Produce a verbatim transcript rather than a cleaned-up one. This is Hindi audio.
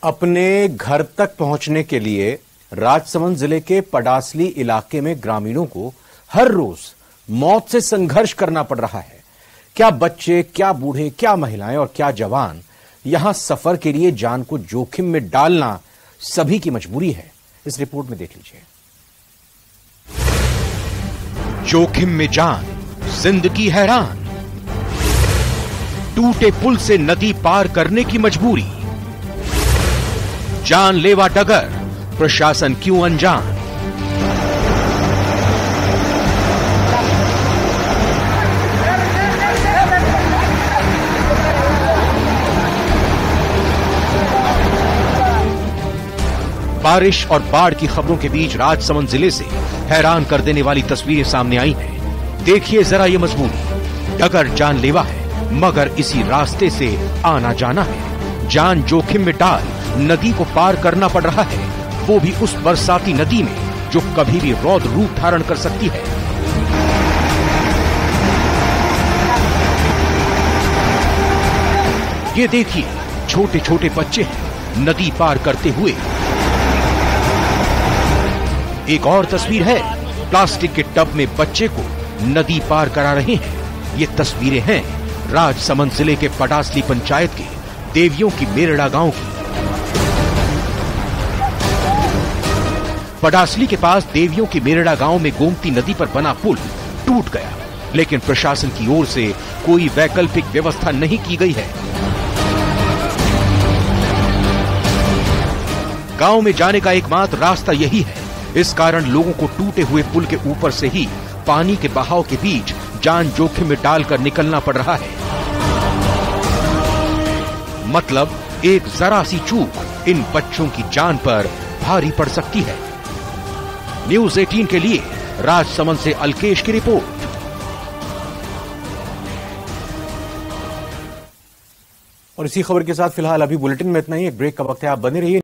अपने घर तक पहुंचने के लिए राजसमंद जिले के पडासली इलाके में ग्रामीणों को हर रोज मौत से संघर्ष करना पड़ रहा है। क्या बच्चे, क्या बूढ़े, क्या महिलाएं और क्या जवान यहां सफर के लिए जान को जोखिम में डालना सभी की मजबूरी है। इस रिपोर्ट में देख लीजिए। जोखिम में जान, जिंदगी हैरान, टूटे पुल से नदी पार करने की मजबूरी, जानलेवा डगर, प्रशासन क्यों अनजान। बारिश और बाढ़ की खबरों के बीच राजसमंद जिले से हैरान कर देने वाली तस्वीरें सामने आई हैं। देखिए जरा ये मजबूरी। डगर जानलेवा है, मगर इसी रास्ते से आना जाना है। जान जोखिम में डाल नदी को पार करना पड़ रहा है, वो भी उस बरसाती नदी में जो कभी भी रौद्र रूप धारण कर सकती है। ये देखिए, छोटे छोटे बच्चे हैं नदी पार करते हुए। एक और तस्वीर है, प्लास्टिक के टब में बच्चे को नदी पार करा रहे हैं। ये तस्वीरें हैं राजसमंद जिले के पडासली पंचायत के देवियों की मेरड़ा गांव की। पडासली के पास देवियों की मेरड़ा गांव में गोमती नदी पर बना पुल टूट गया, लेकिन प्रशासन की ओर से कोई वैकल्पिक व्यवस्था नहीं की गई है। गांव में जाने का एकमात्र रास्ता यही है। इस कारण लोगों को टूटे हुए पुल के ऊपर से ही पानी के बहाव के बीच जान जोखिम में डालकर निकलना पड़ रहा है। मतलब एक जरा सी चूक इन बच्चों की जान पर भारी पड़ सकती है। न्यूज़ अठारह के लिए राजसमंद से अलकेश की रिपोर्ट। और इसी खबर के साथ फिलहाल अभी बुलेटिन में इतना ही। एक ब्रेक का वक्त है, आप बने रहिए।